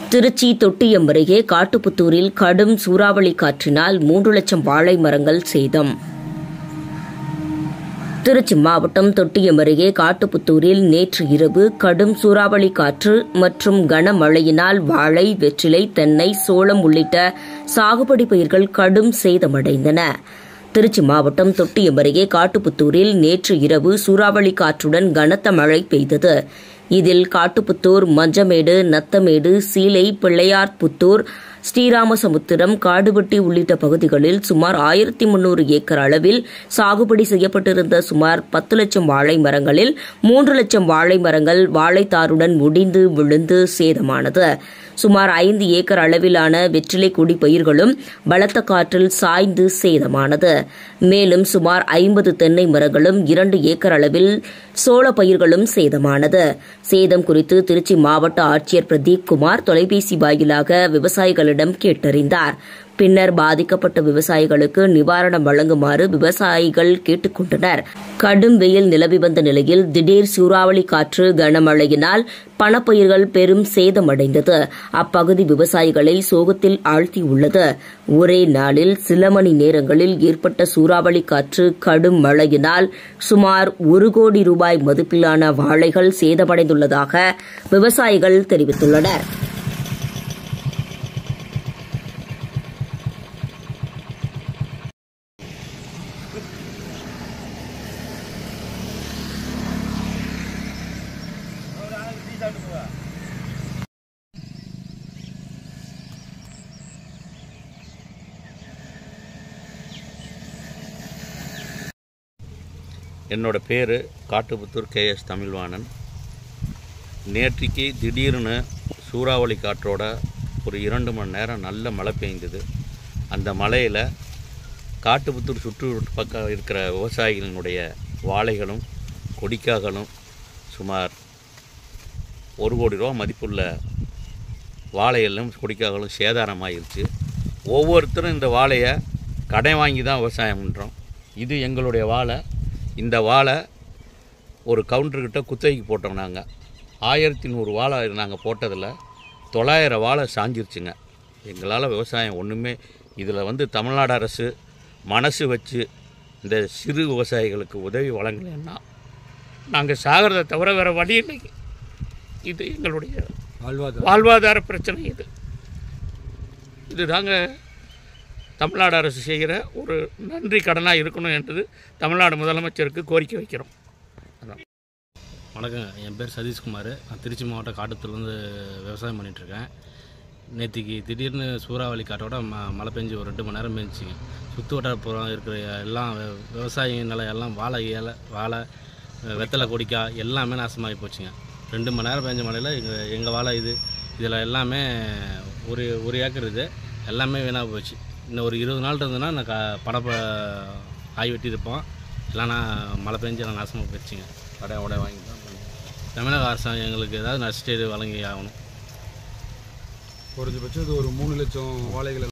திருச்சி தொட்டியம் அருகே காட்டுப்புத்தூரில் கடும் சூறாவளி காற்றினால் 3 லட்சம் வாழை மரங்கள் சேதம். திருச்சி மாவட்டம் தொட்டியம் அருகே காட்டுப்புத்தூரில் நேற்று இரவு கடும் சூறாவளி காற்று மற்றும் கனமழையினால் வாழை, வெற்றிலை, தென்னை, சோளம் உள்ளிட்ட சாகுபடி பயிர்கள் கடும் சேதமடைந்தன. திருச்சி மாவட்டம் தொட்டியம் அருகே காட்டுப்புத்தூரில் நேற்று இரவு சூறாவளி காற்றுடன் கனத்த மழை பெய்தது. இதில் காட்டுப்புத்தூர், மஞ்சமேடு, நத்தமேடு, சீலை, பிள்ளையார்புத்தூர், ஸ்ரீராமசமுத்திரம், காடுவெட்டி உள்ளிட்ட பகுதிகளில் சுமார் 1300 ஏக்கர் அளவில் சாகுபடி செய்யப்பட்டிருந்த சுமார் 10 லட்சம் வாழை மரங்களில் 3 லட்சம் வாழை மரங்கள் வாழைத்தாருடன் ஒடிந்து விழுந்து சேதமானது. சுமார் 5 ஏக்கர் அளவிலான வெற்றிலை கொடி பயிர்களும் பலத்த காற்றில் சாய்ந்து சேதமானது. மேலும் சுமார் 50 தென்னை மரங்களும் 2 ஏக்கர் அளவில் சோள பயிர்களும் சேதமானது. சேதம் குறித்து திருச்சி மாவட்ட ஆட்சியர் பிரதீப் குமார் தொலைபேசி வாயிலாக விவசாயிகளிடம் கேட்டறிந்தார். பின்னர் பாதிக்கப்பட்ட விவசாயிகளுக்கு நிவாரணம் வழங்குமாறு விவசாயிகள் கேட்டுக் கொண்டனர். கடும் வெயில் நிலவி வந்த நிலையில் திடீர் சூறாவளி காற்று, கனமழையினால் பணப்பயிர்கள் பெரும் சேதமடைந்தது. அப்பகுதி விவசாயிகளை சோகத்தில் ஆழ்த்தியுள்ளது. ஒரே நாளில் சில மணி நேரங்களில் ஏற்பட்ட சூறாவளி காற்று, கடும் மழையினால் சுமார் 1 கோடி ரூபாய் மதிப்பிலான வாழைகள் சேதமடைந்துள்ளதாக விவசாயிகள் தெரிவித்துள்ளனர். என்னோட பேர் காட்டுப்புத்தூர் KS தமிழ்வாணன். நேற்றுக்கு திடீர்னு சூறாவளி காற்றோட ஒரு 2 மணி நேரம் நல்ல மழை பெய்ந்தது. அந்த மழையில் காட்டுப்புத்தூர் சுற்று பக்கம் இருக்கிற விவசாயிகளினுடைய வாழைகளும் கொடிக்காய்களும் சுமார் 1 கோடி ரூபா மதிப்புள்ள வாழைகளும் கொடிக்காய்களும் சேதாரமாகிருச்சு. ஒவ்வொருத்தரும் இந்த வாழையை கடன் வாங்கி தான் விவசாயம் பண்ணுறோம். இது எங்களுடைய வாழை. இந்த வாழை ஒரு கவுண்டர்கிட்ட குத்தகைக்கு போட்டோம். நாங்கள் 1100 வாழை நாங்கள் போட்டதில் 900 வாழை சாஞ்சிருச்சுங்க. எங்களால் விவசாயம் ஒன்றுமே இதில் தமிழ்நாடு அரசு மனசு வச்சு இந்த சிறு விவசாயிகளுக்கு உதவி வழங்கலைன்னா நாங்கள் சாகிறத தவிர வேறு வழி இல்லைங்க. இது எங்களுடைய வாழ்வாதார பிரச்சனை. இது நாங்கள் தமிழ்நாடு அரசு செய்கிற ஒரு நன்றி கடனாக இருக்கணும் என்றது தமிழ்நாடு முதலமைச்சருக்கு கோரிக்கை வைக்கிறோம். அதான். வணக்கம், என் பேர் சதீஷ்குமார். நான் திருச்சி மாவட்டம் காட்டுத்தூர்லேருந்து விவசாயம் பண்ணிகிட்ருக்கேன். நேற்றுக்கு திடீர்னு சூறாவளி காற்றோட மழை பெஞ்சு ஒரு 2 மணி நேரம் பெஞ்சிங்க. சுற்று வட்டாரப்புறம் இருக்கிற எல்லாம் விவசாய நிலம் எல்லாம் வாழை, வெத்தலை, கொடிக்காய் எல்லாமே நாசமாகி போச்சுங்க. 2 மணி நேரம் பெஞ்ச மழையில் எங்கள் வாழை இதில் எல்லாமே ஒரு ஏக்கர் எல்லாமே வீணாக போச்சு. இன்னும் ஒரு 20 நாள் இருந்ததுன்னா நான் பணப்ப காய் வெட்டியிருப்போம். இல்லைனா மழை பெஞ்சு எல்லாம் நாசமாக போயிடுச்சுங்க. கடன் வாங்கி தான் தமிழக அரசாங்கம் எங்களுக்கு ஏதாவது நஷ்டஈடு வழங்கி ஆகணும். குறைஞ்சபட்சம் இது ஒரு 3 லட்சம் வாழைகள்